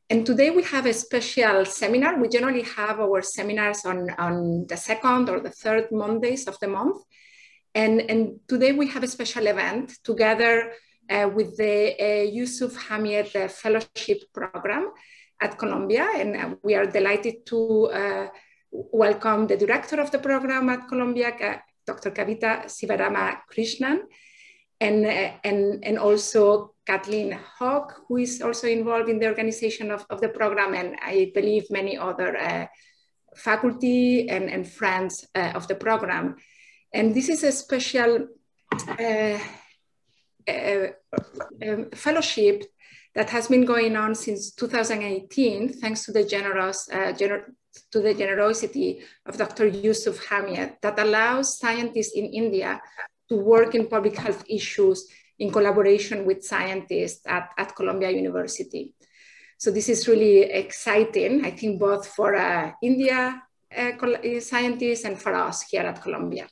And today we have a special seminar. We generally have our seminars on the second or the third Mondays of the month. And today we have a special event together with the Yusuf Hamied Fellowship Program at Columbia. And we are delighted to welcome the director of the program at Columbia, Dr. Kavita Sivarama Krishnan, and also Kathleen Hawk, who is also involved in the organization of the program, and I believe many other faculty and friends of the program. And this is a special fellowship that has been going on since 2018, thanks to the generosity of Dr. Yusuf Hamied, that allows scientists in India to work in public health issues in collaboration with scientists at Columbia University. So this is really exciting, I think, both for India scientists and for us here at Columbia.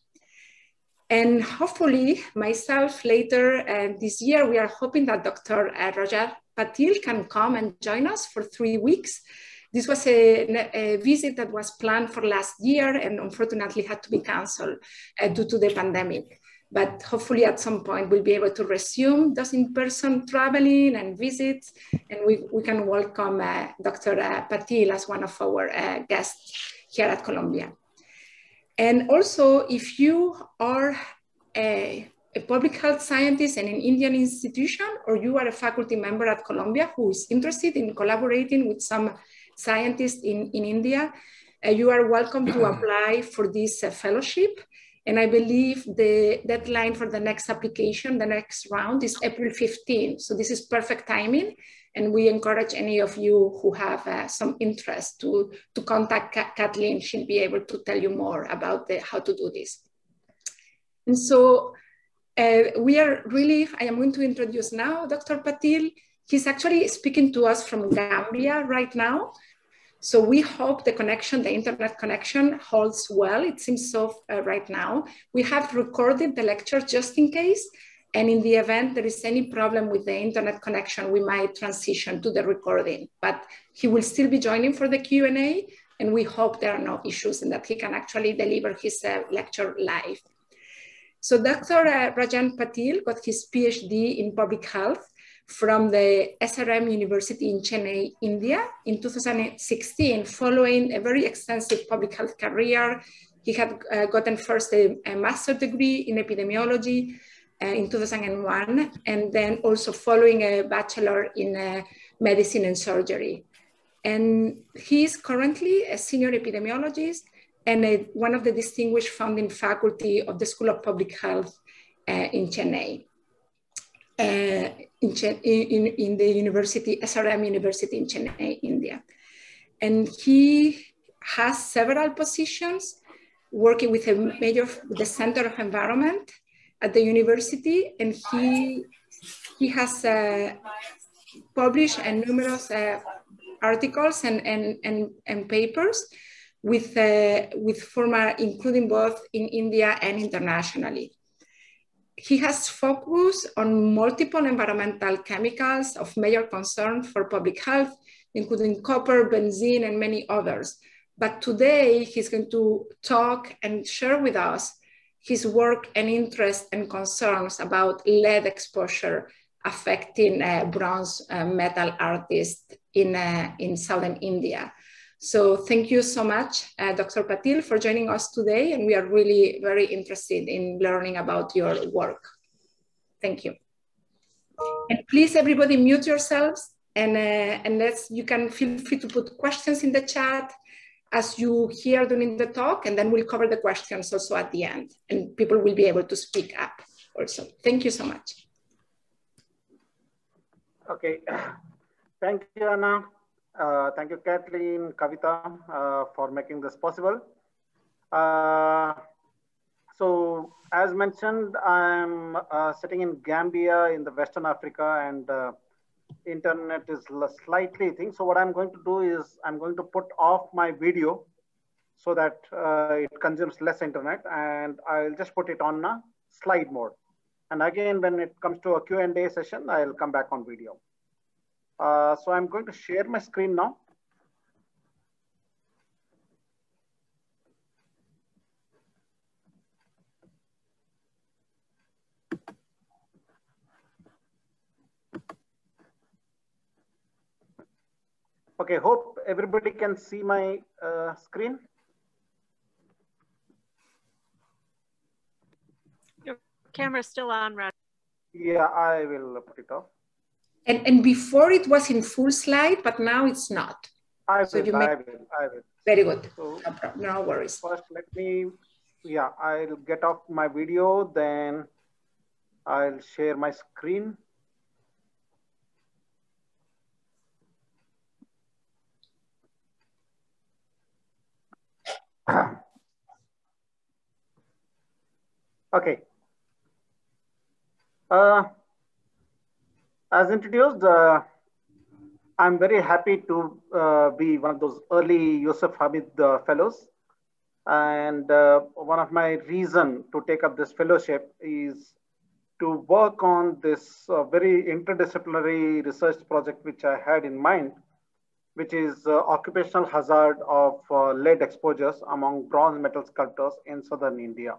And hopefully, myself later this year, we are hoping that Dr. Rajan Patil can come and join us for 3 weeks. This was a visit that was planned for last year and unfortunately had to be canceled due to the pandemic. But hopefully at some point we'll be able to resume those in-person traveling and visits, and we can welcome Dr. Patil as one of our guests here at Columbia. And also, if you are a public health scientist in an Indian institution, or you are a faculty member at Columbia who is interested in collaborating with some scientists in India, you are welcome to apply for this fellowship. And I believe the deadline for the next application, the next round, is April 15. So this is perfect timing. And we encourage any of you who have some interest to contact Kathleen. She'll be able to tell you more about how to do this. And so I am going to introduce now Dr. Patil. He's actually speaking to us from Gambia right now. So we hope the internet connection holds well. It seems so right now. We have recorded the lecture just in case. And in the event there is any problem with the internet connection, we might transition to the recording. But he will still be joining for the Q&A. And we hope there are no issues and that he can actually deliver his lecture live. So Dr. Rajan Patil got his PhD in public health from the SRM University in Chennai, India in 2016, following a very extensive public health career. He had gotten first a master's degree in epidemiology in 2001, and then also following a bachelor in medicine and surgery. And he is currently a senior epidemiologist and one of the distinguished founding faculty of the School of Public Health in Chennai. In the university, SRM University in Chennai, India. And he has several positions working with the Center of Environment at the university. And he has published numerous articles and papers with former, including both in India and internationally. He has focused on multiple environmental chemicals of major concern for public health, including copper, benzene, and many others. But today he's going to talk and share with us his work and interest and concerns about lead exposure affecting bronze metal artists in southern India. So thank you so much, Dr. Patil, for joining us today. And we are really very interested in learning about your work. Thank you. And please, everybody, mute yourselves. And you can feel free to put questions in the chat as you hear during the talk. And then we'll cover the questions also at the end. And people will be able to speak up also. Thank you so much. Okay. Thank you, Anna. Thank you, Kathleen, Kavita, for making this possible. So, as mentioned, I'm sitting in Gambia in the Western Africa, and internet is slightly thing. So what I'm going to do is I'm going to put off my video so that it consumes less internet, and I'll just put it on a slide mode. And again, when it comes to a Q&A session, I'll come back on video. So I'm going to share my screen now. Okay, hope everybody can see my screen. Your camera's still on, Raj. Yeah, I will put it off. And before it was in full slide, but now it's not. I So will. Very good. So no worries. First, let me, I'll get off my video, then I'll share my screen. Okay. As introduced, I'm very happy to be one of those early Yusuf Hamid fellows. And one of my reason to take up this fellowship is to work on this very interdisciplinary research project which I had in mind, which is occupational hazard of lead exposures among bronze metal sculptors in southern India.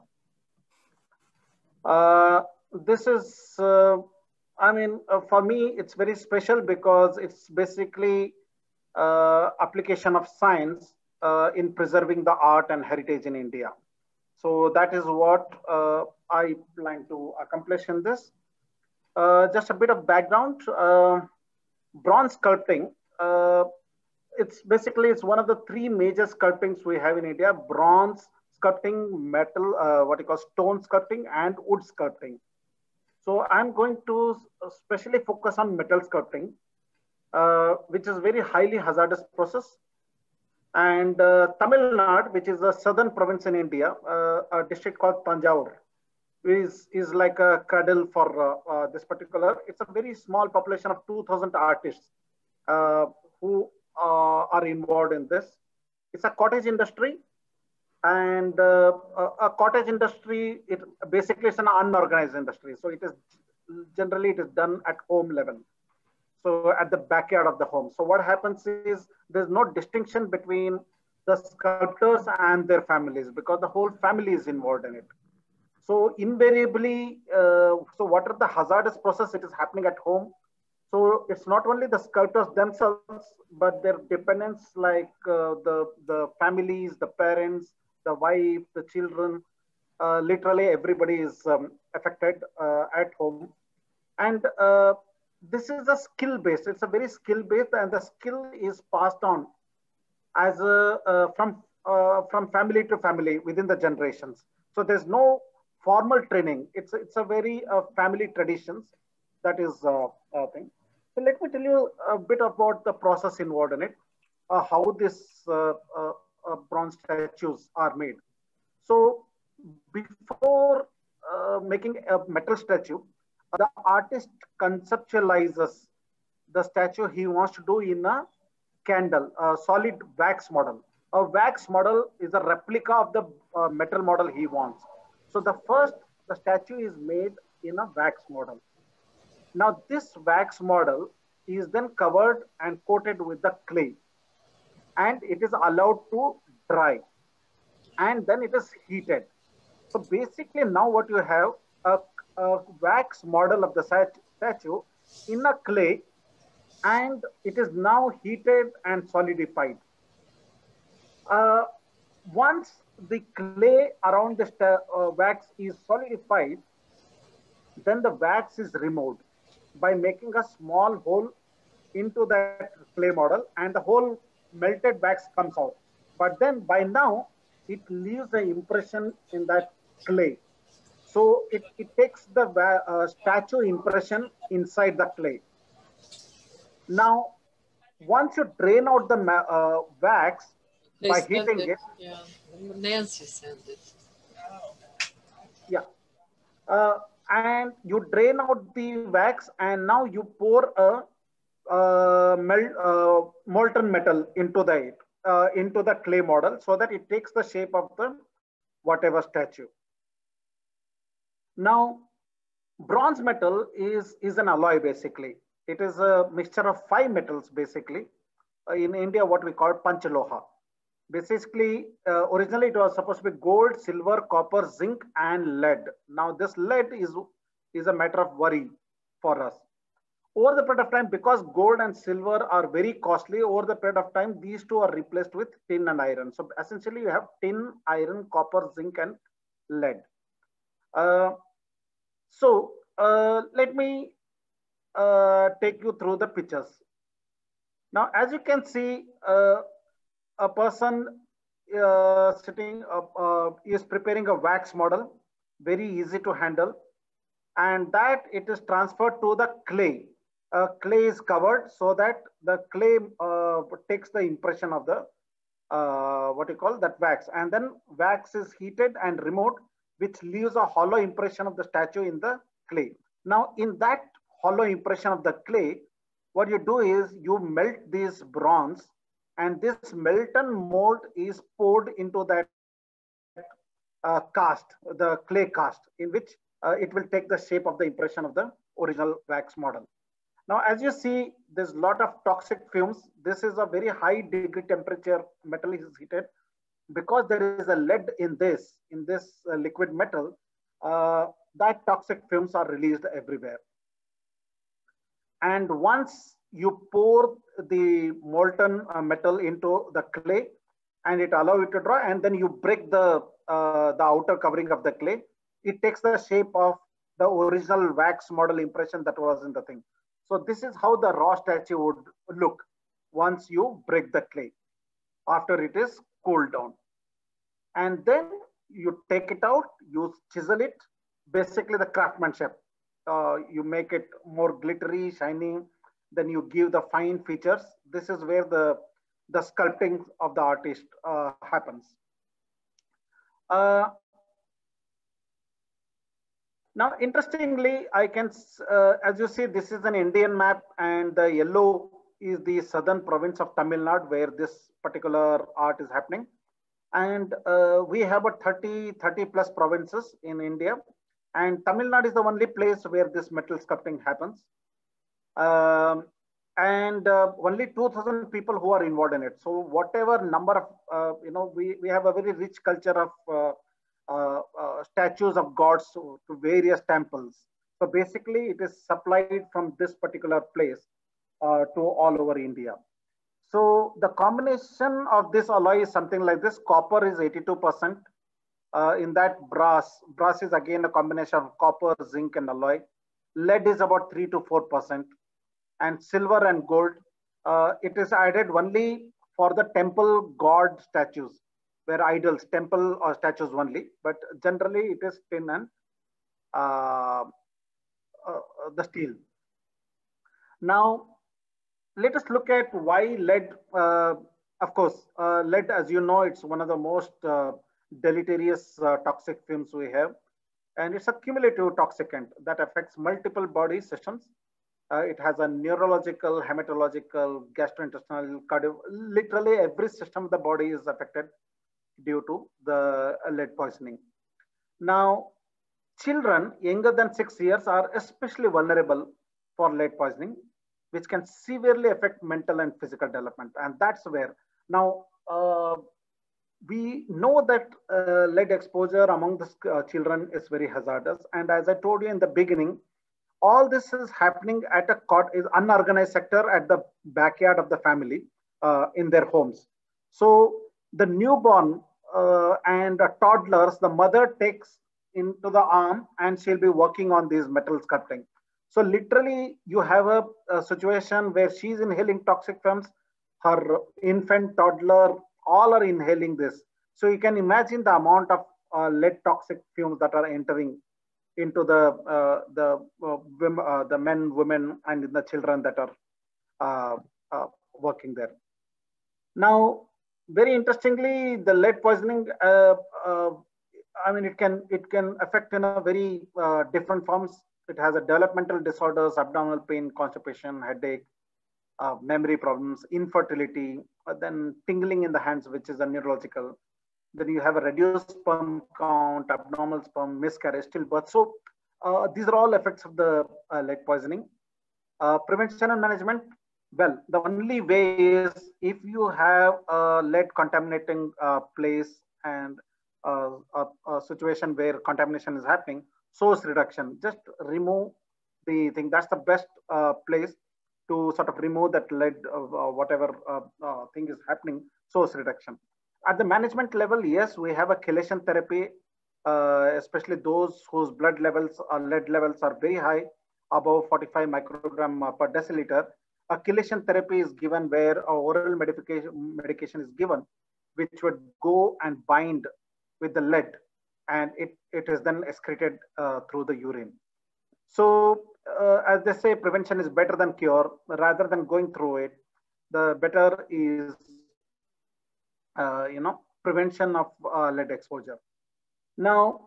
This is, for me, it's very special because it's basically application of science in preserving the art and heritage in India. So that is what I plan to accomplish in this. Just a bit of background, bronze sculpting, it's one of the three major sculptings we have in India: bronze sculpting, metal, what you call stone sculpting, and wood sculpting. So I'm going to especially focus on metal sculpting, which is very highly hazardous process. And Tamil Nadu, which is a southern province in India, a district called Tanjore, is like a cradle for this particular. It's a very small population of 2,000 artists who are involved in this. It's a cottage industry, and a cottage industry, it basically is an unorganized industry. So it is generally it is done at home level. So at the backyard of the home. So what happens is there's no distinction between the sculptors and their families because the whole family is involved in it. So invariably, so what are the hazardous process? It is happening at home. So it's not only the sculptors themselves, but their dependents like the families, the parents, the wife, the children, literally everybody is affected at home. And this is a skill based. It's a very skill based, and the skill is passed on as from family to family within the generations. So there's no formal training. It's a very family traditions that is thing. So let me tell you a bit about the process involved in it, how this bronze statues are made. So before making a metal statue, the artist conceptualizes the statue he wants to do in a candle, a solid wax model. A wax model is a replica of the metal model he wants. So the statue is made in a wax model. Now this wax model is then covered and coated with the clay, and it is allowed to dry, and then it is heated. So basically now what you have, a wax model of the statue in a clay, and it is now heated and solidified. Once the clay around the wax is solidified, then the wax is removed by making a small hole into that clay model, and the whole melted wax comes out. But then by now, it leaves the impression in that clay. So it takes the statue impression inside the clay. Now, once you drain out the wax by heating it. Yeah, Nancy sent it. Yeah. And you drain out the wax, and now you pour a molten metal into the clay model so that it takes the shape of the whatever statue. Now, bronze metal is an alloy basically. It is a mixture of 5 metals basically. In India, what we call Panchaloha. Basically, originally it was supposed to be gold, silver, copper, zinc, and lead. Now this lead is a matter of worry for us. Over the period of time, because gold and silver are very costly, over the period of time, these two are replaced with tin and iron. So essentially you have tin, iron, copper, zinc, and lead. Let me take you through the pictures. Now, as you can see, a person sitting is preparing a wax model, very easy to handle, and that it is transferred to the clay. Clay is covered so that the clay takes the impression of the what you call that wax, and then wax is heated and removed, which leaves a hollow impression of the statue in the clay. Now, in that hollow impression of the clay, what you do is you melt this bronze, and this molten mold is poured into that cast, the clay cast, in which it will take the shape of the impression of the original wax model. Now, as you see, there's a lot of toxic fumes. This is a very high degree temperature metal is heated. Because there is a lead in this liquid metal, that toxic fumes are released everywhere. And once you pour the molten metal into the clay, and it allows it to dry, and then you break the outer covering of the clay, it takes the shape of the original wax model impression that was in the thing. So this is how the raw statue would look once you break the clay, after it is cooled down. And then you take it out, you chisel it, basically the craftsmanship. You make it more glittery, shining, then you give the fine features. This is where the sculpting of the artist happens. Now, interestingly, I can, as you see, this is an Indian map, and the yellow is the southern province of Tamil Nadu, where this particular art is happening. And we have about 30 plus provinces in India. And Tamil Nadu is the only place where this metal sculpting happens. Only 2,000 people who are involved in it. So whatever number of, we have a very rich culture of statues of gods to various temples. So basically it is supplied from this particular place to all over India. So the combination of this alloy is something like this. Copper is 82%. In that brass is again a combination of copper, zinc, and alloy. Lead is about 3 to 4%. And silver and gold, it is added only for the temple god statues, where idols, temple or statues only, but generally it is tin and the steel. Now, let us look at why lead. Of course, lead, as you know, it's one of the most deleterious toxic fumes we have, and it's a cumulative toxicant that affects multiple body systems. It has a neurological, hematological, gastrointestinal, cardio, literally every system of the body is affected due to the lead poisoning. Now, children younger than 6 years are especially vulnerable for lead poisoning, which can severely affect mental and physical development. And that's where now we know that lead exposure among the children is very hazardous. And as I told you in the beginning, all this is happening at is unorganized sector at the backyard of the family in their homes. So the newborn and toddlers, the mother takes into the arm and she'll be working on these metal sculpting. So literally you have a situation where she's inhaling toxic fumes, her infant, toddler, all are inhaling this. So you can imagine the amount of lead toxic fumes that are entering into the men, women, and the children that are working there. Now, very interestingly, the lead poisoning, I mean, it can affect in a very different forms. It has a developmental disorders, abdominal pain, constipation, headache, memory problems, infertility, then tingling in the hands, which is a neurological. Then you have a reduced sperm count, abnormal sperm, miscarriage, stillbirth. So these are all effects of the lead poisoning. Prevention and management, well, the only way is if you have a lead contaminating place and a situation where contamination is happening, source reduction, just remove the thing. That's the best place to sort of remove that lead, whatever thing is happening, source reduction. At the management level, yes, we have a chelation therapy, especially those whose blood levels or lead levels are very high, above 45 microgram per deciliter. A chelation therapy is given where oral medication is given, which would go and bind with the lead, and it is then excreted through the urine. So as they say, prevention is better than cure. Rather than going through it, the better is prevention of lead exposure. Now,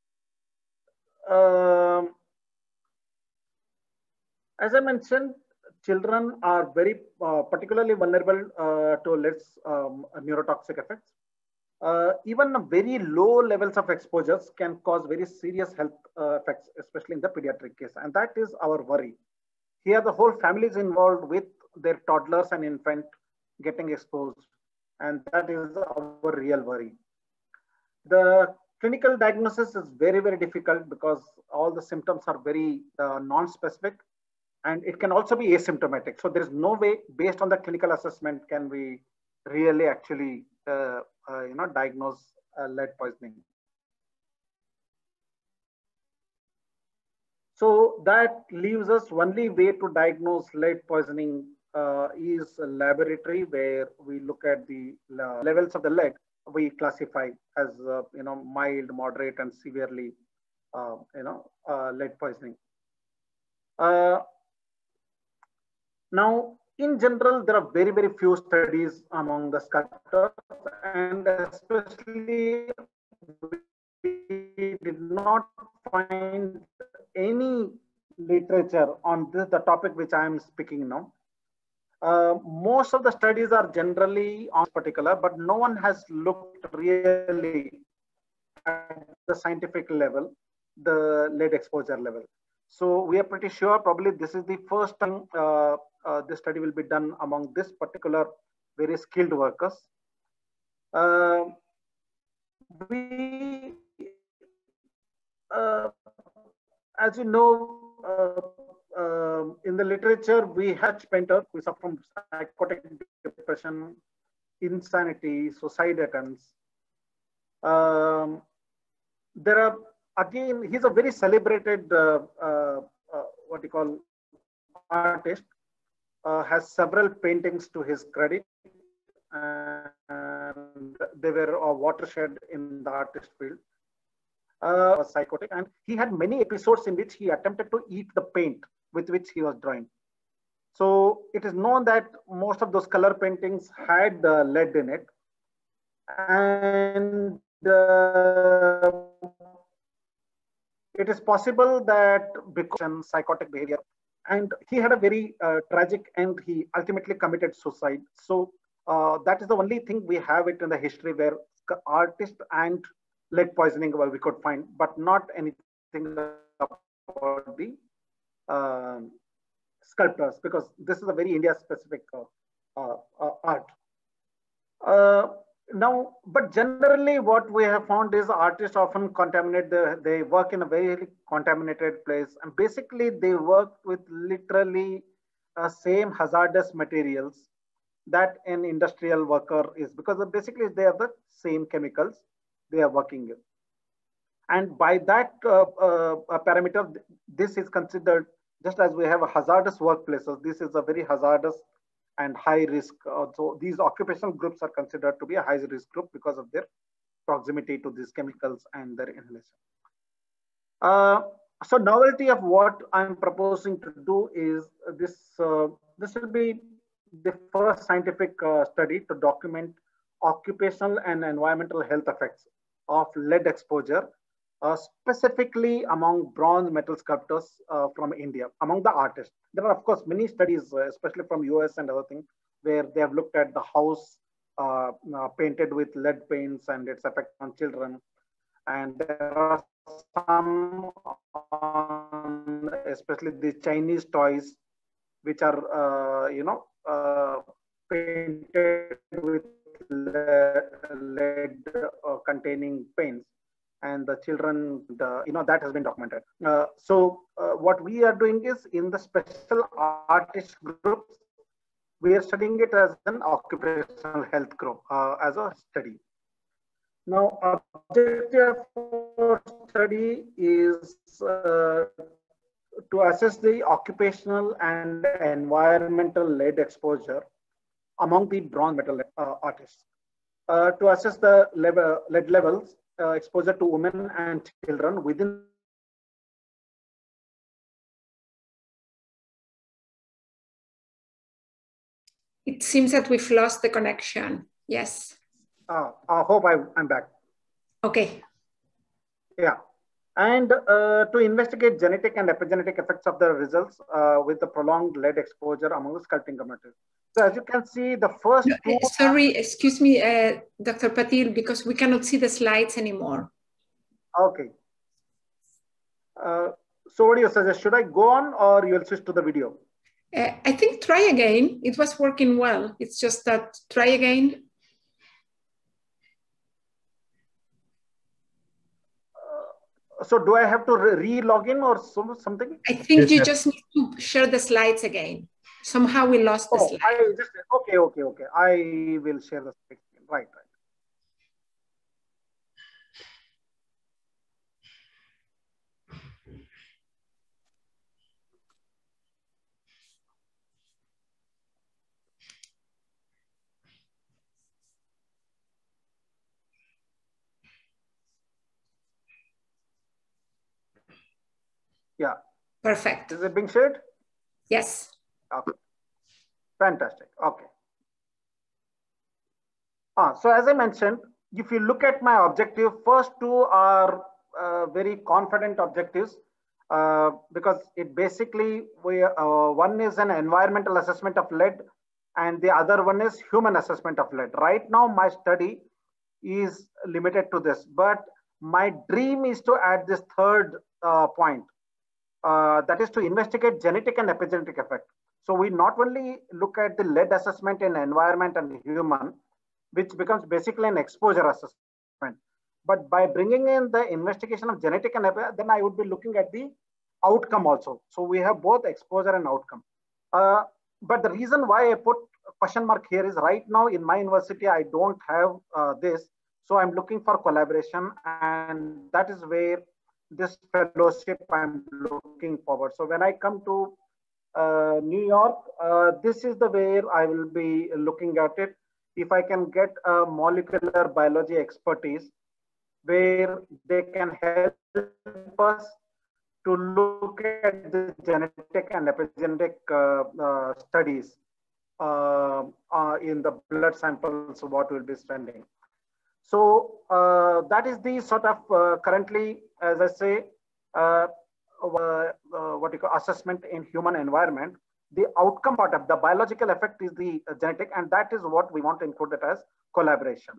as I mentioned, children are very particularly vulnerable to lead's neurotoxic effects. Even very low levels of exposures can cause very serious health effects, especially in the pediatric case. And that is our worry. Here, the whole family is involved with their toddlers and infant getting exposed. And that is our real worry. The clinical diagnosis is very, very difficult because all the symptoms are very non-specific, and it can also be asymptomatic. So there is no way, based on the clinical assessment, can we really actually diagnose lead poisoning. So that leaves us only way to diagnose lead poisoning is a laboratory where we look at the levels of the lead. We classify as mild, moderate, and severely lead poisoning. Now, in general, there are very, very few studies among the sculptors, and especially we did not find any literature on the topic which I am speaking now. Most of the studies are generally on particular, but no one has looked really at the scientific level, the lead exposure level. So we are pretty sure probably this is the first time this study will be done among this particular very skilled workers. As you know, in the literature, we had painters who suffer from psychotic depression, insanity, suicide attempts. There are, again, he's a very celebrated, what you call, artist, has several paintings to his credit, and they were a watershed in the artist field. Was psychotic, and he had many episodes in which he attempted to eat the paint with which he was drawing. So it is known that most of those color paintings had lead in it, and it is possible that because of psychotic behavior, and he had a very tragic end. He ultimately committed suicide. So that is the only thing we have it in the history where artist and lead poisoning we could find, but not anything about the sculptors, because this is a very India-specific art. Now, but generally what we have found is artists often contaminate, they work in a very contaminated place, and basically they work with literally same hazardous materials that an industrial worker is, because basically they are the same chemicals they are working with. And by that parameter, this is considered, just as we have a hazardous workplaces, this is a very hazardous and high risk. So these occupational groups are considered to be a high risk group because of their proximity to these chemicals and their inhalation. So novelty of what I'm proposing to do is this, this will be the first scientific study to document occupational and environmental health effects of lead exposure, specifically among bronze metal sculptors from India, among the artists. There are, of course, many studies, especially from US and other things, where they have looked at the house painted with lead paints and its effect on children. And there are some, especially the Chinese toys, which are, painted with lead containing paints, and the children, that has been documented. What we are doing is, in the special artist groups, we are studying it as an occupational health group, as a study. Now, objective for study is to assess the occupational and environmental lead exposure among the bronze medal artists. To assess the lead levels, exposure to women and children within. It seems that we've lost the connection. Yes. I hope I'm back. Okay. Yeah. And to investigate genetic and epigenetic effects of the results with the prolonged lead exposure among the sculpting community. So as you can see, the first two... Sorry, excuse me, Dr. Patil, because we cannot see the slides anymore. Okay. So what do you suggest? Should I go on, or you'll switch to the video? I think try again. It was working well. It's just that try again. So do I have to re-log in or something? I think you just need to share the slides again. Somehow we lost the slide. Okay. I will share the slides. Right. Yeah. Perfect. Is it being shared? Yes. Okay. Fantastic. Okay. So as I mentioned, if you look at my objective, first two are very confident objectives because it basically, one is an environmental assessment of lead and the other one is human assessment of lead. Right now, my study is limited to this, but my dream is to add this third point. That is to investigate genetic and epigenetic effect. So we not only look at the lead assessment in environment and human, which becomes basically an exposure assessment. But by bringing in the investigation of genetic and then I would be looking at the outcome also. So we have both exposure and outcome. But the reason why I put a question mark here is right now in my university, I don't have this. So I'm looking for collaboration, and that is where this fellowship I'm looking forward. So when I come to New York, this is the where I will be looking at it. If I can get a molecular biology expertise where they can help us to look at the genetic and epigenetic studies in the blood samples, what we'll be sending. So that is the sort of currently, as I say, what you call assessment in human environment. The outcome part of the biological effect is the genetic, and that is what we want to include it as collaboration.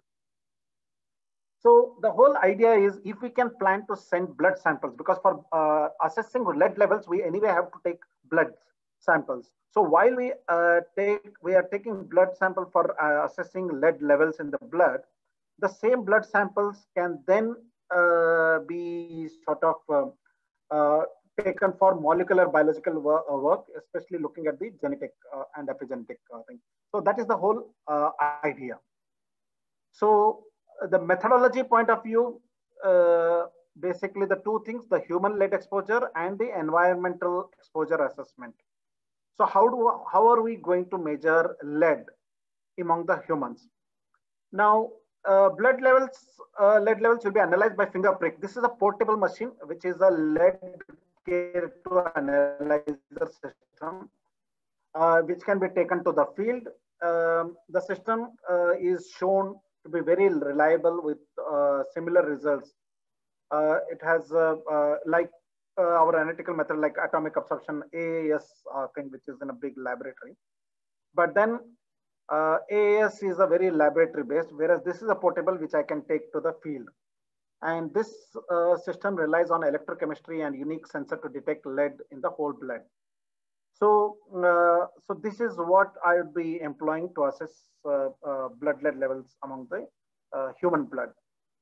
So the whole idea is if we can plan to send blood samples, because for assessing lead levels, we anyway have to take blood samples. So while we are taking blood sample for assessing lead levels in the blood, the same blood samples can then be sort of taken for molecular biological work, especially looking at the genetic and epigenetic thing. So that is the whole idea. So the methodology point of view, basically the two things, the human lead exposure and the environmental exposure assessment. So how are we going to measure lead among the humans? Now, lead levels will be analyzed by finger prick. This is a portable machine, which is a lead to analyzer system, which can be taken to the field. The system is shown to be very reliable with similar results. It has like our analytical method, like atomic absorption, AAS thing, which is in a big laboratory. But then AAS is a very laboratory based, whereas this is a portable which I can take to the field. And this system relies on electrochemistry and unique sensor to detect lead in the whole blood. So this is what I would be employing to assess blood lead levels among the human blood.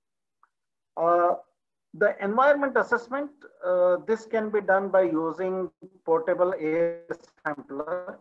The environment assessment, this can be done by using portable air sampler.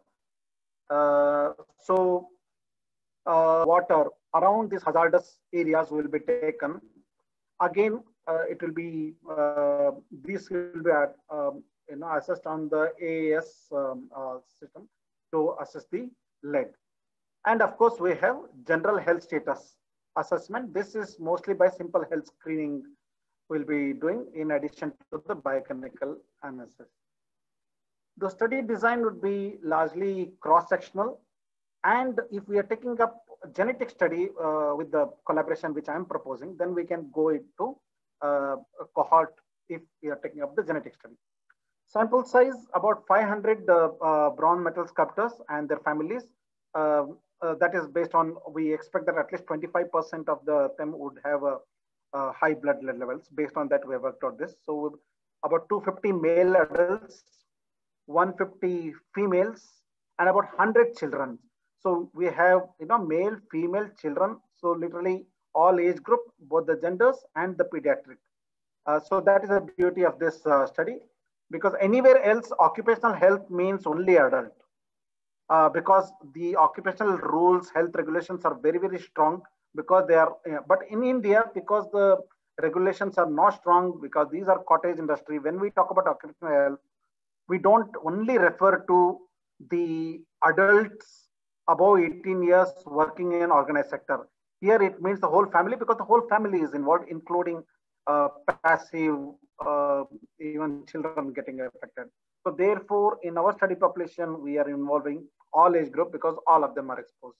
Water around these hazardous areas will be taken. Again, it will be this will be assessed on the AAS system to assess the lead. And of course, we have general health status assessment. This is mostly by simple health screening we'll be doing in addition to the biochemical analysis. The study design would be largely cross-sectional. And if we are taking up a genetic study with the collaboration which I'm proposing, then we can go into a cohort if we are taking up the genetic study. Sample size about 500 bronze metal sculptors and their families. That is based on, we expect that at least 25% of them would have a high blood lead levels. Based on that, we have worked out this. So about 250 male adults, 150 females, and about 100 children. So we have male, female, children. So literally all age group, both the genders and the pediatric. So that is the beauty of this study, because anywhere else occupational health means only adult. Because the occupational rules, health regulations are very, very strong because they are, but in India, because the regulations are not strong, because these are cottage industry, when we talk about occupational health, we don't only refer to the adults above 18 years working in an organized sector. Here it means the whole family, because the whole family is involved, including passive, even children getting affected. So therefore, in our study population, we are involving all age group because all of them are exposed.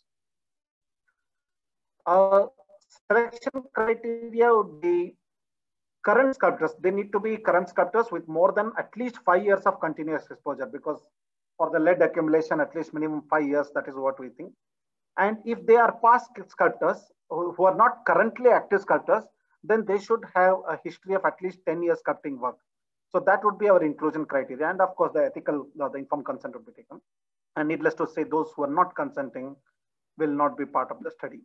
Selection criteria would be current sculptors. They need to be current sculptors with more than at least 5 years of continuous exposure, because for the lead accumulation, at least minimum 5 years, that is what we think. And if they are past sculptors who are not currently active sculptors, then they should have a history of at least 10 years sculpting work. So that would be our inclusion criteria. And of course, the ethical, the informed consent would be taken. And needless to say, those who are not consenting will not be part of the study.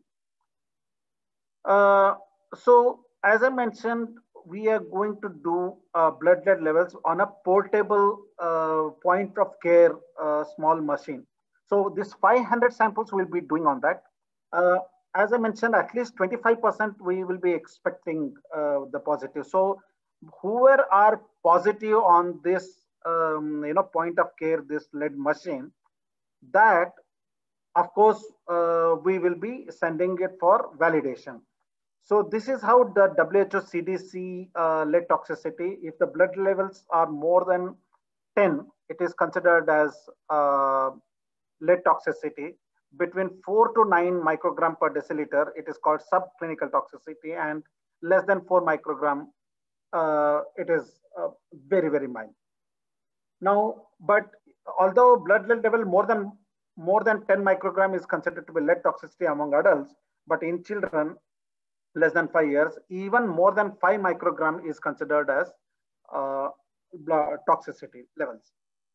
So as I mentioned, we are going to do blood lead levels on a portable point of care small machine. So this 500 samples we'll be doing on that. As I mentioned, at least 25% we will be expecting the positive. So whoever are positive on this point of care, this lead machine, that of course we will be sending it for validation. So this is how the WHO CDC lead toxicity, if the blood levels are more than 10, it is considered as lead toxicity. Between 4 to 9 microgram per deciliter, it is called subclinical toxicity, and less than 4 microgram, it is very, very mild. Now, but although blood lead level more than 10 microgram is considered to be lead toxicity among adults, but in children, less than 5 years, even more than 5 microgram is considered as blood toxicity levels.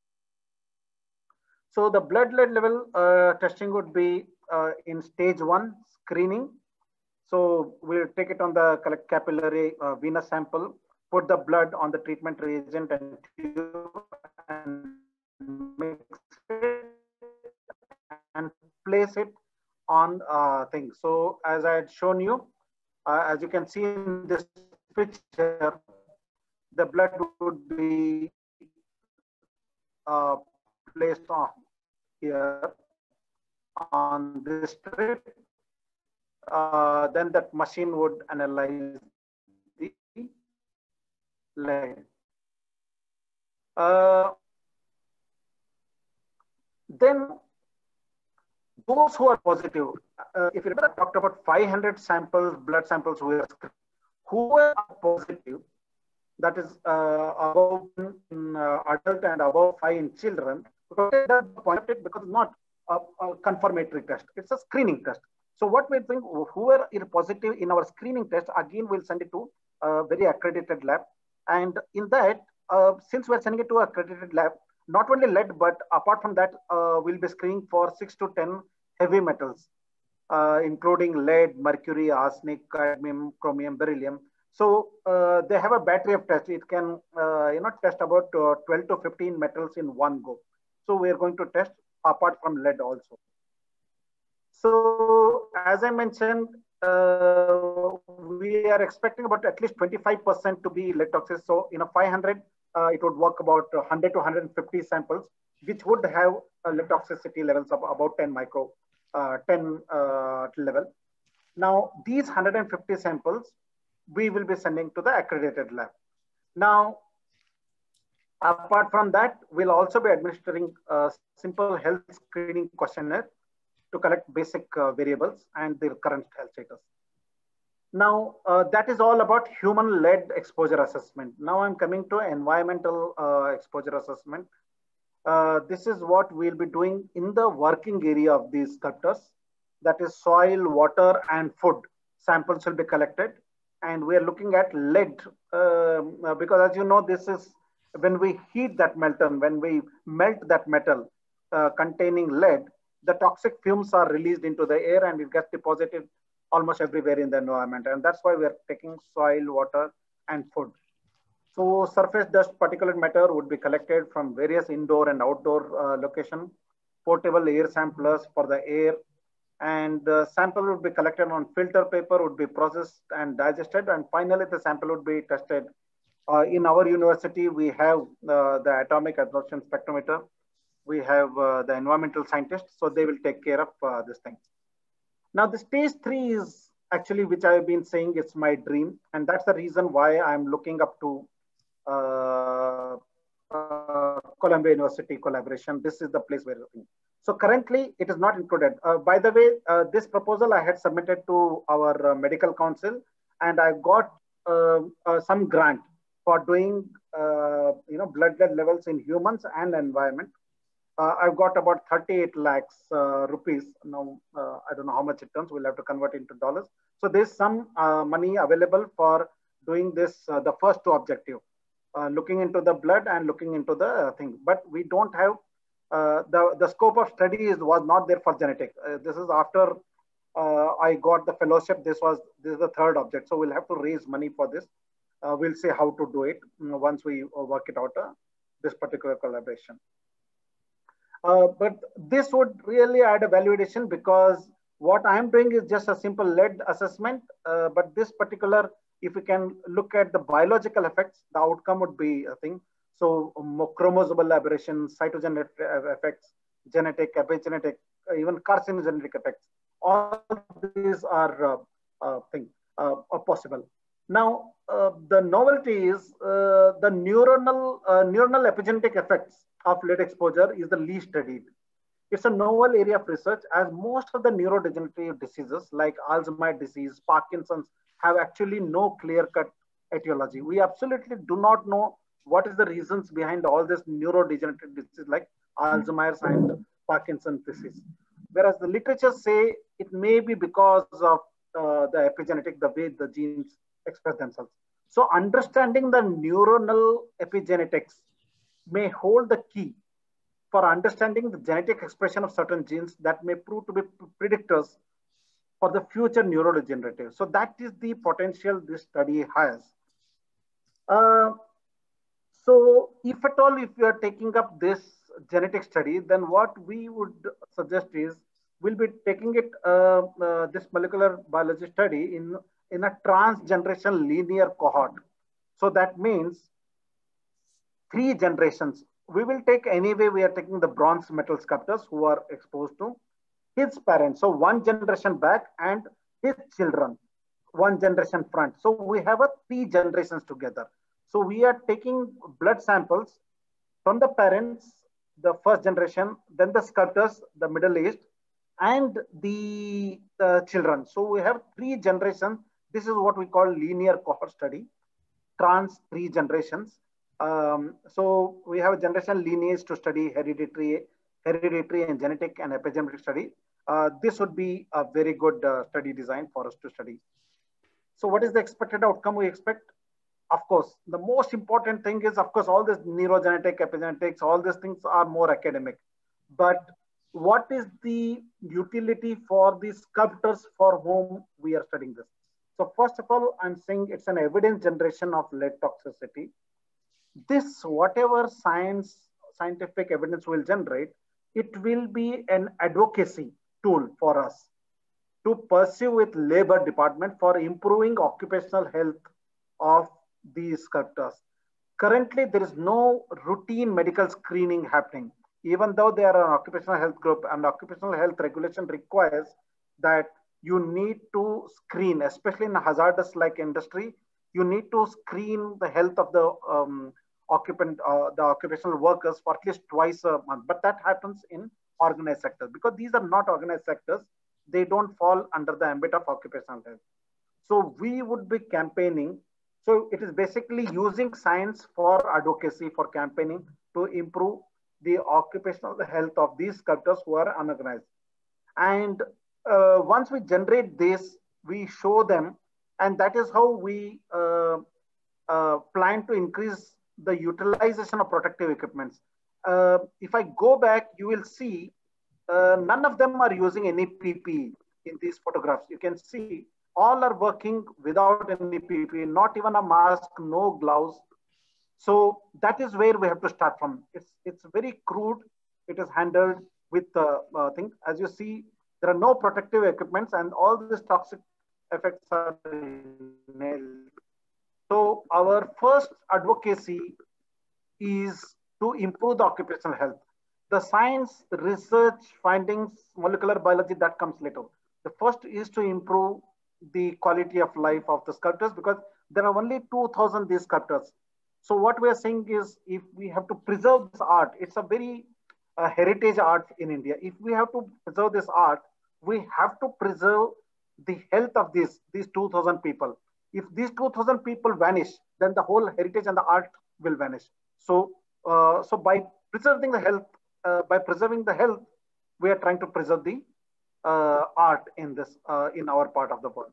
So the blood lead level testing would be in stage 1 screening. So we'll take it on the capillary venous sample, put the blood on the treatment reagent and tube, and mix it and place it on things. So as I had shown you, as you can see in this picture, the blood would be placed on here on this strip. Then that machine would analyze the lead. Then those who are positive, if you remember, I talked about 500 samples, blood samples who are positive, that is above in adult and above 5 in children, because it's not a confirmatory test, it's a screening test. So what we think, whoever is positive in our screening test, again, we'll send it to a very accredited lab. And in that, since we're sending it to an accredited lab, not only lead, but apart from that, we'll be screening for 6 to 10 heavy metals, including lead, mercury, arsenic, cadmium, chromium, beryllium. So they have a battery of tests. It can test about 12 to 15 metals in one go. So we are going to test apart from lead also. So as I mentioned, we are expecting about at least 25% to be lead toxic. So in a 500, it would work about 100 to 150 samples, which would have lead toxicity levels of about 10 level. Now, these 150 samples, we will be sending to the accredited lab. Now, apart from that, we'll also be administering a simple health screening questionnaire to collect basic variables and their current health status. Now, that is all about human lead exposure assessment. Now I'm coming to environmental exposure assessment. This is what we'll be doing in the working area of these sculptors. That is soil, water, and food samples will be collected. And we are looking at lead because as you know, this is when we heat that metal, when we melt that metal containing lead, the toxic fumes are released into the air and it gets deposited almost everywhere in the environment. And that's why we are taking soil, water, and food. So surface dust particulate matter would be collected from various indoor and outdoor location, portable air samplers for the air, and the sample would be collected on filter paper, would be processed and digested. And finally, the sample would be tested. In our university, we have the atomic absorption spectrometer. We have the environmental scientists, so they will take care of this thing. Now, the stage 3 is actually, which I've been saying, it's my dream. And that's the reason why I'm looking up to Columbia University collaboration. This is the place where we're looking. So currently, it is not included. By the way, this proposal I had submitted to our medical council, and I got some grant for doing blood lead levels in humans and environment. I've got about 38 lakhs rupees. Now, I don't know how much it turns. We'll have to convert into dollars. So there's some money available for doing this, the first two objectives, looking into the blood and looking into the thing. But we don't have, the scope of study was not there for genetic. This is after I got the fellowship. This is the third object. So we'll have to raise money for this. We'll see how to do it once we work it out, this particular collaboration. But this would really add a validation because what I'm doing is just a simple lead assessment. But this particular, if we can look at the biological effects, the outcome would be a thing. So chromosomal aberrations, cytogenetic effects, genetic, epigenetic, even carcinogenic effects. All these are possible. Now, the novelty is the neuronal epigenetic effects of lead exposure is the least studied. It's a novel area of research as most of the neurodegenerative diseases like Alzheimer's disease, Parkinson's have actually no clear-cut etiology. We absolutely do not know what is the reasons behind all this neurodegenerative diseases like Alzheimer's and Parkinson's disease. Whereas the literature say it may be because of the epigenetic, the way the genes express themselves. So understanding the neuronal epigenetics may hold the key for understanding the genetic expression of certain genes that may prove to be predictors for the future neurodegenerative. So that is the potential this study has. So if at all, if you are taking up this genetic study, then what we would suggest is we'll be taking it, this molecular biology study in a transgeneration linear cohort. So that means 3 generations. We will take anyway, we are taking the bronze metal sculptors who are exposed to his parents. So 1 generation back and his children, 1 generation front. So we have 3 generations together. So we are taking blood samples from the parents, the first generation, then the sculptors, the middle aged, and the children. So we have 3 generations. This is what we call linear cohort study, trans 3 generations. So we have a generation lineage to study hereditary and genetic and epigenetic study. This would be a very good study design for us to study. So what is the expected outcome we expect? of course, the most important thing is, of course, all this neurogenetic, epigenetics, all these things are more academic. But what is the utility for the sculptors for whom we are studying this? So first of all, I'm saying it's an evidence generation of lead toxicity. This, whatever scientific evidence will generate, it will be an advocacy tool for us to pursue with labor department for improving occupational health of these sculptors. Currently, there is no routine medical screening happening, even though they are an occupational health group, and occupational health regulation requires that you need to screen, especially in a hazardous like industry, you need to screen the health of the the occupational workers for at least twice a month. But that happens in organized sectors because these are not organized sectors. They don't fall under the ambit of occupational health. So we would be campaigning. So it is basically using science for advocacy, for campaigning to improve the occupational health of these sculptors who are unorganized. And once we generate this, we show them, and that is how we plan to increase the utilization of protective equipments. If I go back, you will see none of them are using any PPE in these photographs. You can see all are working without any PPE, not even a mask, no gloves. So that is where we have to start from. It's very crude. It is handled with the thing. As you see, there are no protective equipments and all these toxic effects are nailed. So our first advocacy is to improve the occupational health. The science, research, findings, molecular biology, that comes later. The first is to improve the quality of life of the sculptors because there are only 2,000 these sculptors. So what we are saying is if we have to preserve this art, it's a very heritage art in India. If we have to preserve this art, we have to preserve the health of these 2,000 people. If these 2,000 people vanish, then the whole heritage and the art will vanish. So, so by preserving the health, we are trying to preserve the art in this in our part of the world.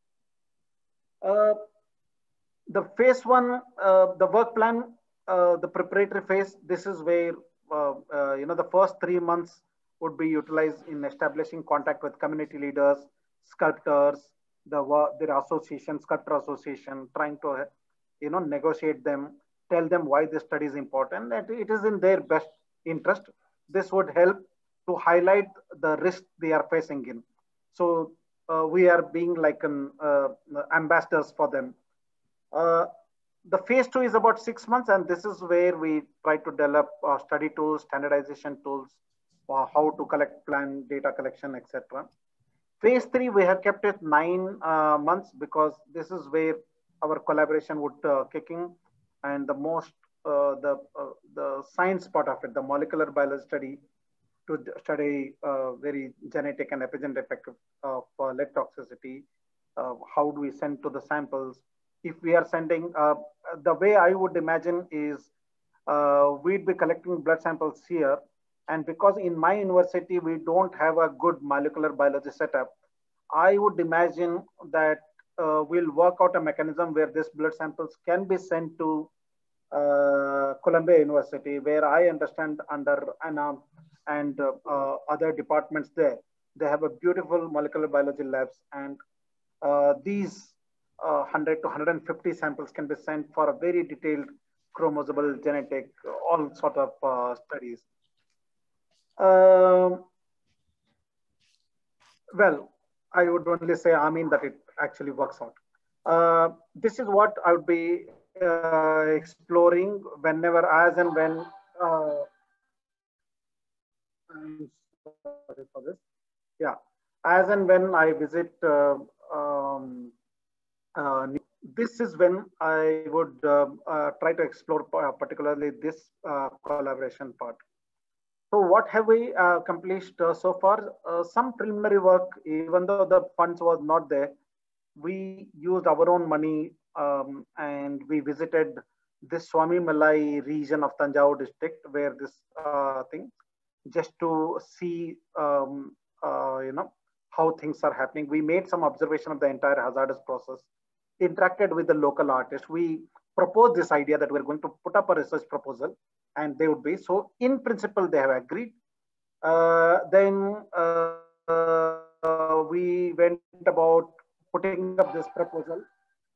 The phase one, the work plan, the preparatory phase. This is where the first 3 months would be utilized in establishing contact with community leaders, sculptors, their association, sculptor association, trying to negotiate them, tell them why this study is important, that it is in their best interest. This would help to highlight the risk they are facing in. So we are being like an ambassadors for them. The phase 2 is about 6 months, and this is where we try to develop study tools, standardization tools, how to collect plan, data collection, etc. Phase 3, we have kept it 9 months because this is where our collaboration would kick in, and the most the science part of it, the molecular biology study, to study very genetic and epigenetic effect of lead toxicity. How do we send to the samples? If we are sending, the way I would imagine is we'd be collecting blood samples here. And because in my university, we don't have a good molecular biology setup, I would imagine that we'll work out a mechanism where these blood samples can be sent to Columbia University, where I understand under ANAM and other departments there, they have a beautiful molecular biology labs, and these 100 to 150 samples can be sent for a very detailed chromosomal, genetic, all sort of studies. Well, I would only say, I mean, that it actually works out. This is what I would be exploring whenever, as and when, I'm sorry for this. Yeah, as and when I visit, this is when I would try to explore particularly this collaboration part. So what have we accomplished so far? Some preliminary work, even though the funds was not there, we used our own money and we visited this Swami Malai region of Tanjavur district where this thing, just to see, how things are happening. We made some observation of the entire hazardous process, interacted with the local artists. We proposed this idea that we're going to put up a research proposal, and they would be. So in principle, they have agreed. Then we went about putting up this proposal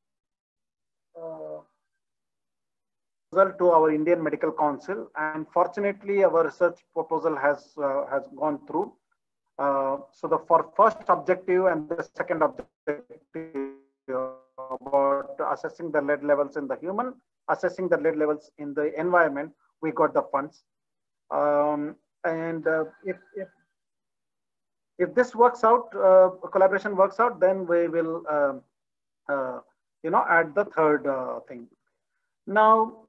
to our Indian Medical Council, and fortunately, our research proposal has gone through. So the first objective and the second objective about assessing the lead levels in the human, assessing the lead levels in the environment, we got the funds. If this works out, collaboration works out, then we will add the third thing. Now,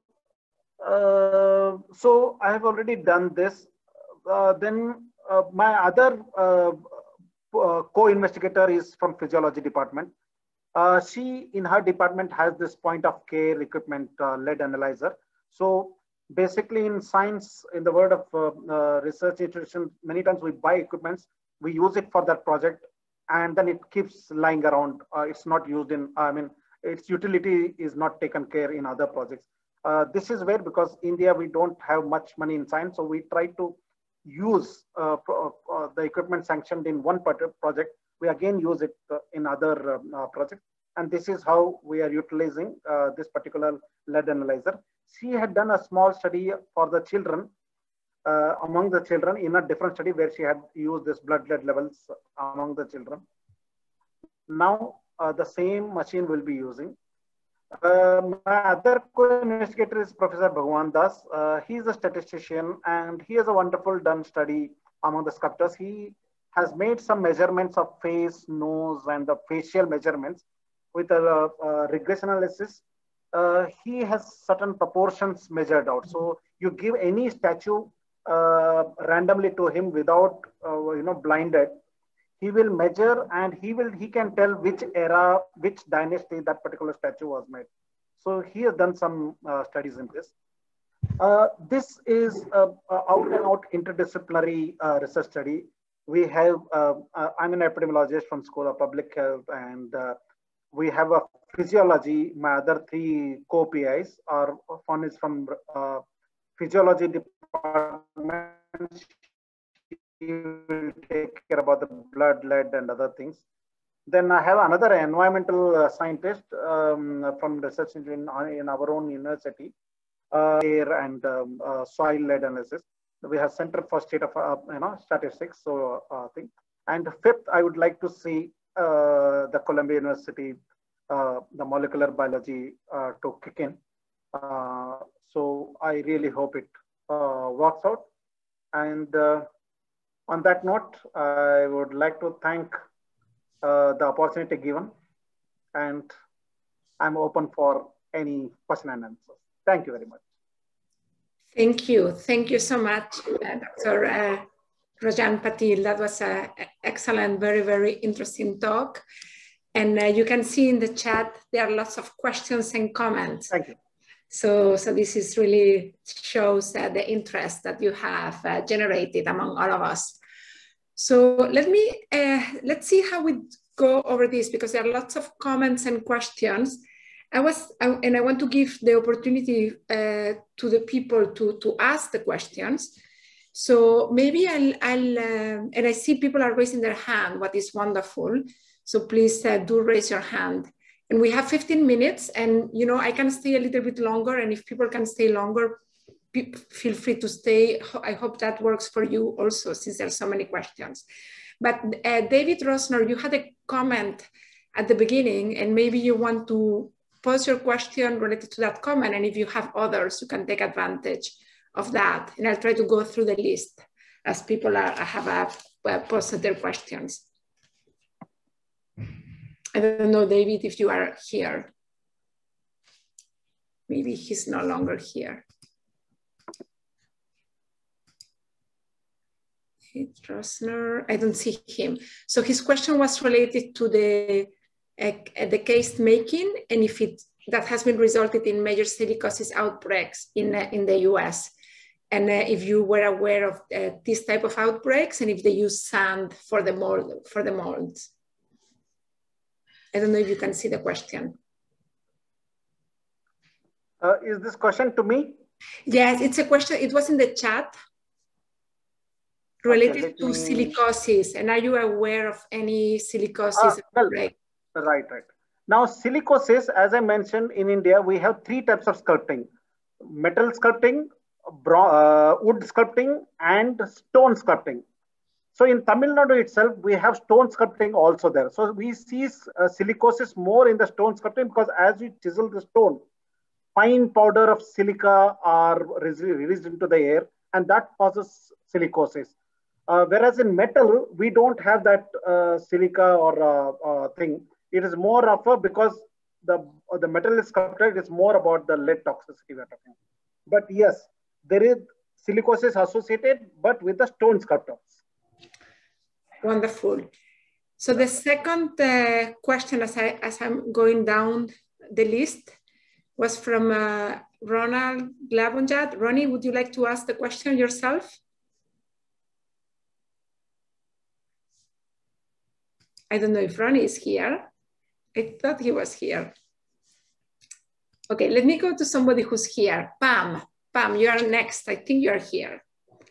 so I have already done this. Then my other co-investigator is from physiology department. She, in her department, has this point of care equipment, lead analyzer. So basically in science, in the world of research institution, many times we buy equipments, we use it for that project, and then it keeps lying around. It's not used in, its utility is not taken care in other projects. This is where, because India, we don't have much money in science, so we try to use the equipment sanctioned in one project. We again use it in other projects. And this is how we are utilizing this particular lead analyzer. She had done a small study for the children, among the children, in a different study where she had used this blood lead levels among the children. Now, the same machine will be using. My other co-investigator is Professor Bhagwan Das. He's a statistician, and he has a wonderful done study among the sculptors. He has made some measurements of face, nose, and the facial measurements with a regression analysis. He has certain proportions measured out. So you give any statue randomly to him without, blinded, he will measure, and he can tell which era, which dynasty that particular statue was made. So he has done some studies in this. This is out and out interdisciplinary research study. We have, I'm an epidemiologist from School of Public Health, and we have a physiology. My other three co-PIs are, one is from physiology department. He will take care about the blood, lead, and other things. Then I have another environmental scientist from research in our own university, air and soil lead analysis. We have Center for State of Statistics. So thing. And fifth, I would like to see the Columbia University, the molecular biology to kick in. So I really hope it works out. And on that note, I would like to thank the opportunity given, and I'm open for any question and answers. Thank you very much. Thank you. Thank you so much, Dr. Rajan Patil. That was an excellent, very, very interesting talk. And you can see in the chat, there are lots of questions and comments. Thank you. So this is really shows the interest that you have generated among all of us. So let's see how we go over this, because there are lots of comments and questions. I want to give the opportunity to the people to ask the questions. So maybe and I see people are raising their hand, what is wonderful. So please do raise your hand. And we have 15 minutes, and I can stay a little bit longer, and if people can stay longer, feel free to stay. I hope that works for you also, since there are so many questions. But David Rosner, you had a comment at the beginning, and maybe you want to pose your question related to that comment, and if you have others, you can take advantage of that. And I'll try to go through the list as people have posted their questions. I don't know, David, if you are here. Maybe he's no longer here. Rosner, I don't see him. So his question was related to the case making, and if that has been resulted in major silicosis outbreaks in the US. And if you were aware of this type of outbreaks, and if they use sand for the molds. I don't know if you can see the question. Is this question to me? Yes, it's a question. It was in the chat related to silicosis. And are you aware of any silicosis? Right. Now, silicosis, as I mentioned, in India, we have 3 types of sculpting: metal sculpting, wood sculpting, and stone sculpting. So in Tamil Nadu itself, we have stone sculpting also there. So we see silicosis more in the stone sculpting because as we chisel the stone, fine powder of silica are released into the air, and that causes silicosis. Whereas in metal, we don't have that silica or thing. It is more of a, because the metal is sculpted, it's more about the lead toxicity we're talking. But yes, there is silicosis associated, but with the stone sculptors. Wonderful. So the second question, as I'm going down the list, was from Ronald Glabonjat. Ronnie, would you like to ask the question yourself? I don't know if Ronnie is here. I thought he was here. Okay, let me go to somebody who's here. Pam, you are next. I think you are here.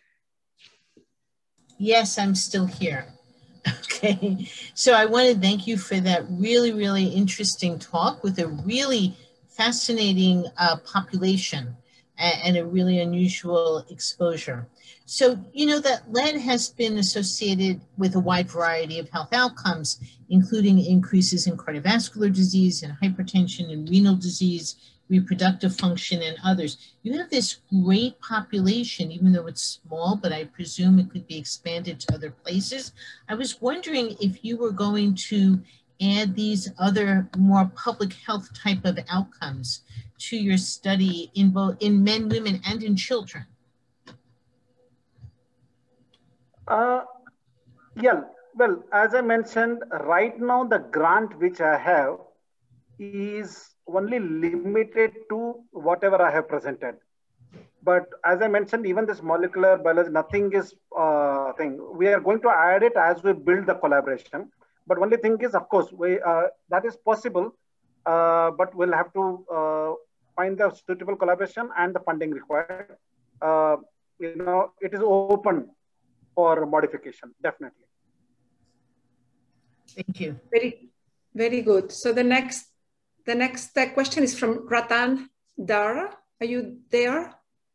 Yes, I'm still here. Okay, so I want to thank you for that really, really interesting talk with a really fascinating population and a really unusual exposure. So, you know that lead has been associated with a wide variety of health outcomes, including increases in cardiovascular disease and hypertension and renal disease, reproductive function, and others. You have this great population, even though it's small, but I presume it could be expanded to other places. I was wondering if you were going to add these other more public health type of outcomes to your study in both men, women, and in children. Yeah, well, as I mentioned, right now the grant which I have is only limited to whatever I have presented. But as I mentioned, even this molecular biology, nothing is thing. We are going to add it as we build the collaboration. But only thing is, of course, that is possible, but we'll have to find the suitable collaboration and the funding required. You know, it is open for modification, definitely. Thank you. Very, very good. So the next question is from Ratan Dar. Are you there?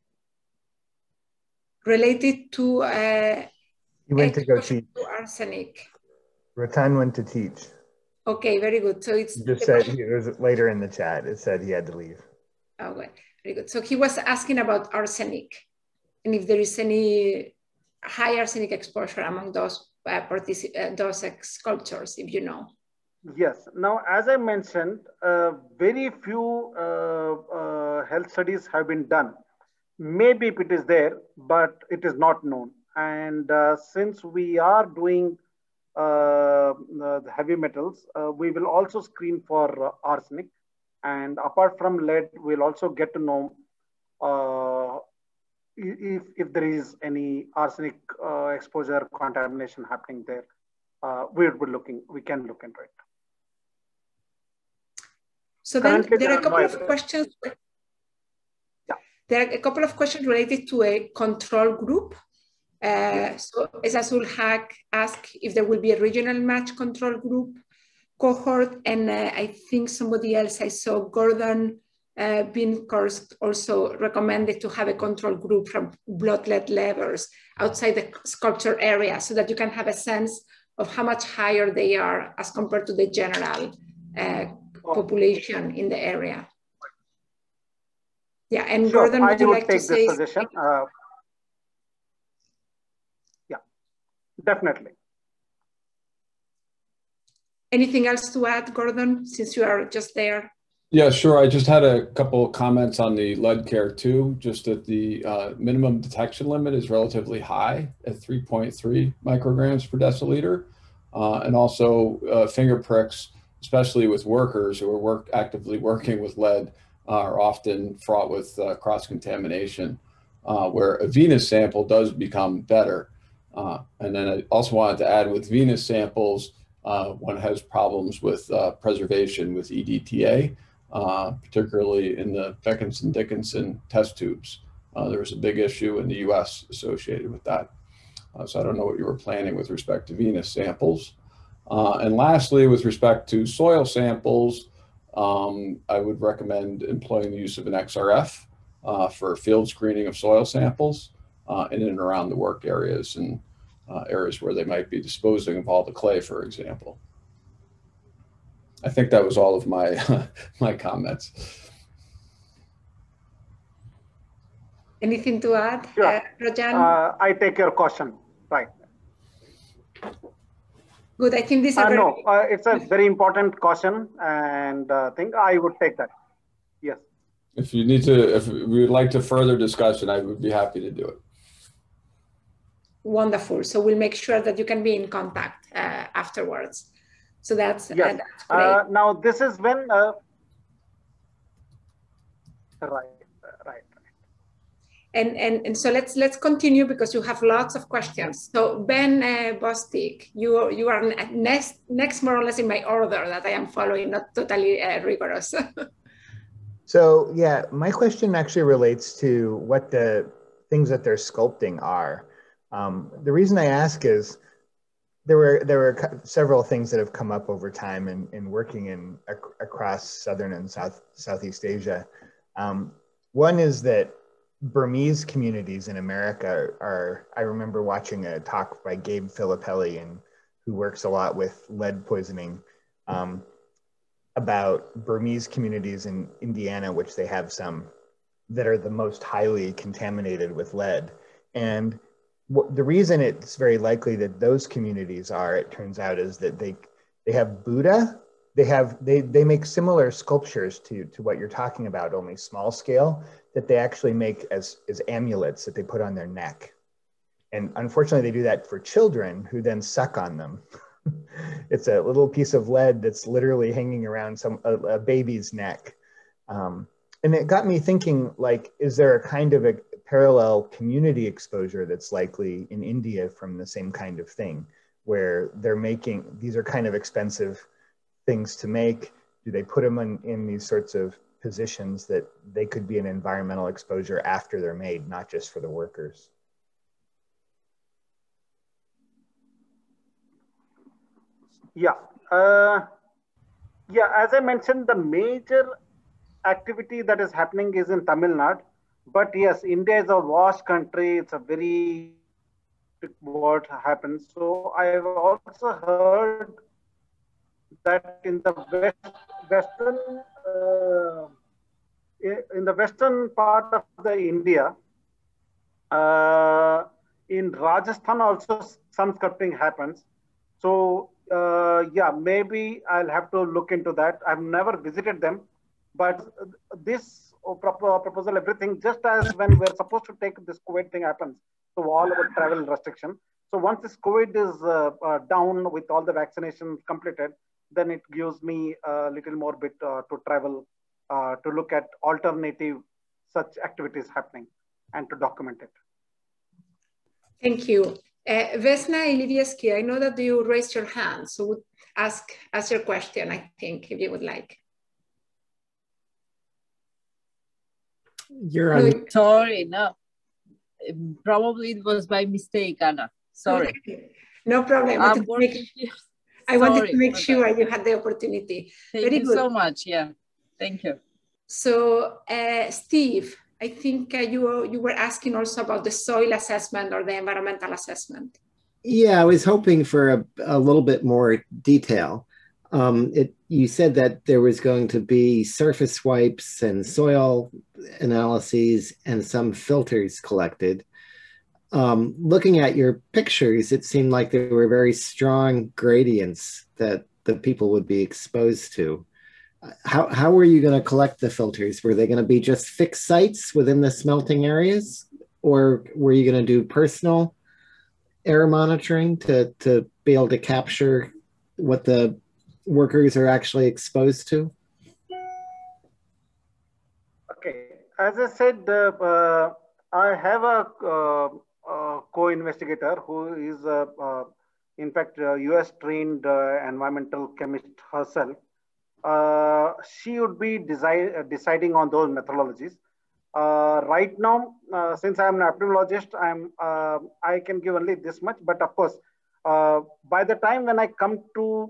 Related to he went to go teach. To arsenic. Ratan went to teach. Okay, very good. So it's he just said it was later in the chat. It said he had to leave. Okay, very good. So he was asking about arsenic and if there is any high arsenic exposure among those sculptures, if you know. Yes. Now, as I mentioned, very few health studies have been done. Maybe it is there, but it is not known. And since we are doing the heavy metals, we will also screen for arsenic. And apart from lead, we'll also get to know if there is any arsenic exposure contamination happening there. We can look into it. So then there are a couple of questions. Yeah. There are a couple of questions related to a control group. So Esazul Haq asked if there will be a regional match control group cohort. And I think somebody else, I saw Gordon Binkhorst also recommended to have a control group from blood lead levels outside the sculpture area so that you can have a sense of how much higher they are as compared to the general population in the area. Yeah, and sure, Gordon, would you like to say? Suggestion. Yeah, definitely. Anything else to add, Gordon, since you are just there? Yeah, sure. I just had a couple of comments on the lead care too, just that the minimum detection limit is relatively high at 3.3 micrograms per deciliter. And also finger pricks, especially with workers who are actively working with lead, are often fraught with cross-contamination, where a venous sample does become better. And then I also wanted to add with venous samples, one has problems with preservation with EDTA. particularly in the Beckinson-Dickinson test tubes. There was a big issue in the US associated with that. So I don't know what you were planning with respect to venous samples. And lastly, with respect to soil samples, I would recommend employing the use of an XRF for field screening of soil samples in and around the work areas and areas where they might be disposing of all the clay, for example. I think that was all of my, my comments. Anything to add, Sure. Rajan? I take your question. Right. Good. I think this is no, it's a very important question, and I think I would take that. Yes. If you need to, if we would like to further discussion, I would be happy to do it. Wonderful. So we'll make sure that you can be in contact afterwards. So that's, yes. that's great. Now this is when, right. And so let's continue because you have lots of questions. So Ben Bostic, you are next more or less in my order that I am following, not totally rigorous. So yeah, my question actually relates to what the things that they're sculpting are. The reason I ask is there were several things that have come up over time in working across Southern and Southeast Asia. One is that Burmese communities in America I remember watching a talk by Gabe Filippelli, who works a lot with lead poisoning, about Burmese communities in Indiana, which they have some that are the most highly contaminated with lead. And the reason it's very likely that those communities are, it turns out, is that they have Buddha. They make similar sculptures to what you're talking about, only small scale, that they actually make as amulets that they put on their neck. And unfortunately, they do that for children who then suck on them. It's a little piece of lead that's literally hanging around a baby's neck. And it got me thinking, like, is there a kind of a parallel community exposure that's likely in India from the same kind of thing, where they're making, these are kind of expensive things to make? Do they put them in these sorts of positions that they could be an environmental exposure after they're made, not just for the workers? Yeah. Yeah, as I mentioned, the major activity that is happening is in Tamil Nadu. But yes, India is a vast country. It's a very what happens. So I have also heard that in the western part of the India, in Rajasthan also some sculpting happens. So yeah, maybe I'll have to look into that. I've never visited them, but this proposal, everything, just as when we're supposed to take this COVID thing happens, so all about travel restriction. So once this COVID is down with all the vaccinations completed, then it gives me a little more bit to travel, to look at alternative such activities happening and to document it. Thank you. Vesna Ilivieski, I know that you raised your hand, so ask your question, I think, if you would like. You're on. Sorry, no. Probably it was by mistake, Anna. Sorry. Okay. No problem. I wanted to make sure you had the opportunity. Thank you so much. Yeah, thank you. So, Steve, I think you were asking also about the soil assessment or the environmental assessment. Yeah, I was hoping for a little bit more detail. You said that there was going to be surface wipes and soil analyses and some filters collected. Looking at your pictures, it seemed like there were very strong gradients that the people would be exposed to. How were you going to collect the filters? Were they going to be just fixed sites within the smelting areas? Or were you going to do personal air monitoring to be able to capture what the workers are actually exposed to? Okay, as I said, I have a co-investigator who is, in fact, US trained environmental chemist herself. she would be deciding on those methodologies. Right now, since I'm an epidemiologist, I can give only this much. But of course, by the time when I come to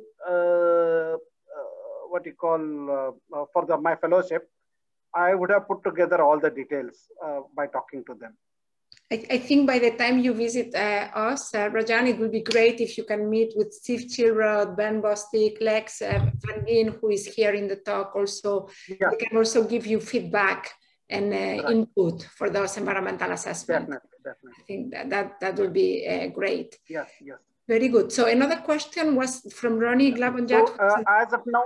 what you call for my fellowship, I would have put together all the details by talking to them. I think by the time you visit us, Rajan, it would be great if you can meet with Steve Chilrod, Ben Bostic, Lex Van Gien, who is here in the talk also. Yeah. They can also give you feedback and input for those environmental assessments. Definitely. I think that would be great. Yes. Very good. So another question was from Ronnie Glabonjak. So, as of now,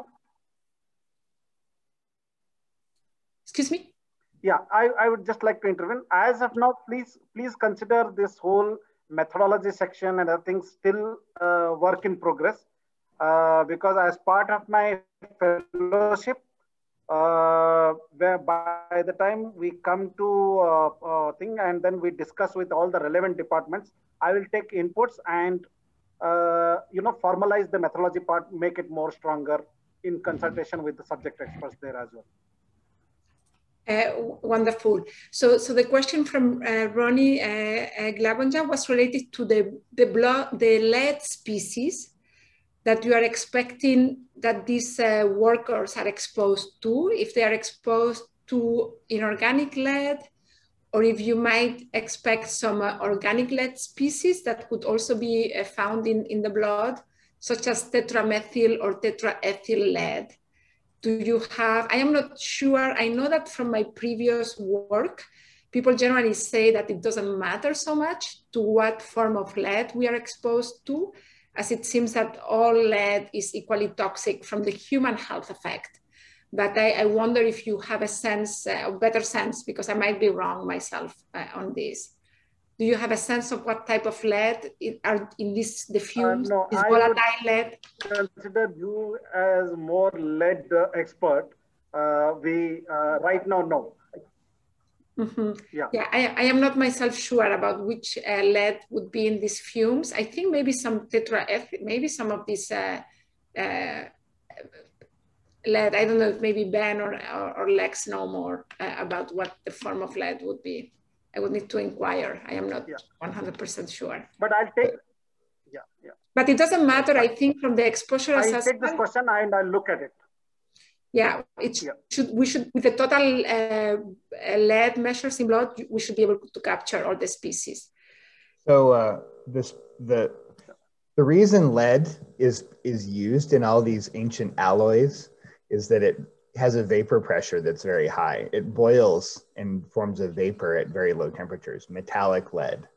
excuse me? Yeah, I would just like to intervene. As of now, please consider this whole methodology section and other things still work in progress, because as part of my fellowship, where by the time we come to thing and then we discuss with all the relevant departments, I will take inputs and formalize the methodology part, make it more stronger in consultation with the subject experts there as well. Wonderful. So the question from Ronnie Glabonja was related to the lead species that you are expecting that these workers are exposed to, if they are exposed to inorganic lead, or if you might expect some organic lead species that could also be found in the blood, such as tetramethyl or tetraethyl lead. Do you have, I am not sure, I know that from my previous work, people generally say that it doesn't matter so much to what form of lead we are exposed to, as it seems that all lead is equally toxic from the human health effect. But I wonder if you have a sense, a better sense, because I might be wrong myself on this. Do you have a sense of what type of lead are in this diffuse, no, this volatile lead? Consider you as more lead expert. We right now know. Mm-hmm. Yeah, I am not myself sure about which lead would be in these fumes. I think maybe some tetraethyl, maybe some of these lead. I don't know if maybe Ben or Lex know more about what the form of lead would be. I would need to inquire. I am not 100% sure. But I'll take, But it doesn't matter, I think, from the exposure assessment. I'll take this question and I'll look at it. Yeah, we should, with the total lead measures in blood, we should be able to capture all the species. So the reason lead is used in all these ancient alloys is that it has a vapor pressure that's very high. It boils and forms a vapor at very low temperatures, metallic lead.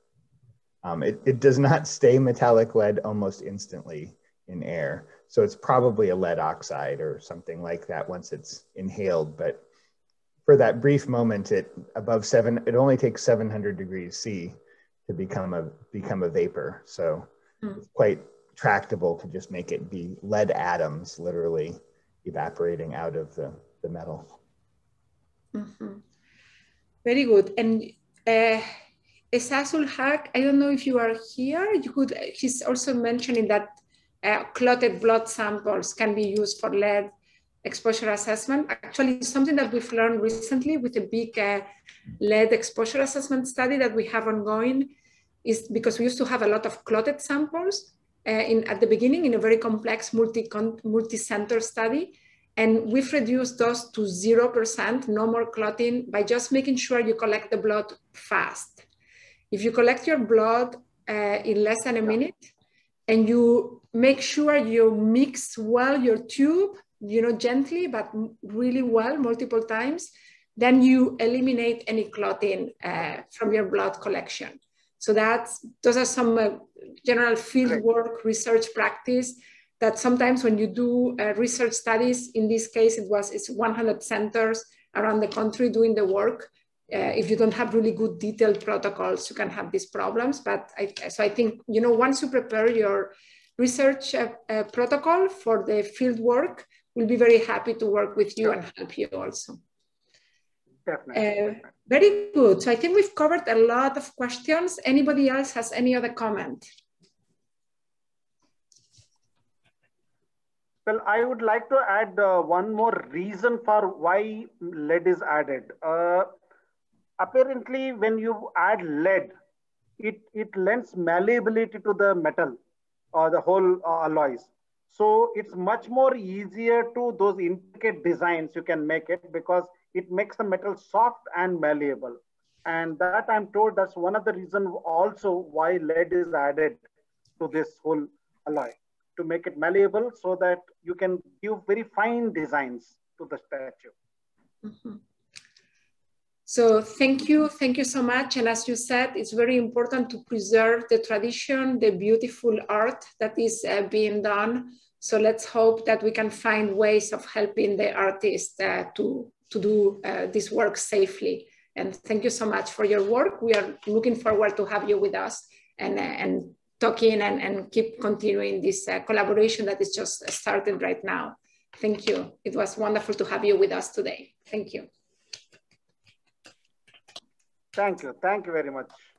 It does not stay metallic lead almost instantly in air. So it's probably a lead oxide or something like that once it's inhaled. But for that brief moment, it only takes 700 degrees C to become a vapor. So it's quite tractable to just make it be lead atoms, literally evaporating out of the metal. Mm-hmm. Very good. And Esasul Haq, I don't know if you are here. He's also mentioning that clotted blood samples can be used for lead exposure assessment. Actually, something that we've learned recently with a big lead exposure assessment study that we have ongoing is because we used to have a lot of clotted samples at the beginning in a very complex multi-center study. And we've reduced those to 0%, no more clotting, by just making sure you collect the blood fast. If you collect your blood in less than a minute, and you make sure you mix well your tube, gently, but really well, multiple times, then you eliminate any clotting from your blood collection. So those are some general field work research practice that sometimes when you do research studies, in this case, it's 100 centers around the country doing the work. If you don't have really good detailed protocols, you can have these problems. But I think, once you prepare your research protocol for the field work, we'll be very happy to work with you and help you also. Definitely. Very good. So I think we've covered a lot of questions. Anybody else has any other comment? Well, I would like to add one more reason for why lead is added. Apparently, when you add lead, it lends malleability to the metal or the whole alloys. So it's much more easier to those intricate designs you can make it because it makes the metal soft and malleable. And that I'm told that's one of the reasons also why lead is added to this whole alloy, to make it malleable so that you can give very fine designs to the statue. Mm-hmm. So thank you so much. And as you said, it's very important to preserve the tradition, the beautiful art that is being done. So let's hope that we can find ways of helping the artists to do this work safely. And thank you so much for your work. We are looking forward to have you with us and talking and keep continuing this collaboration that is just started right now. Thank you. It was wonderful to have you with us today. Thank you. Thank you. Thank you very much.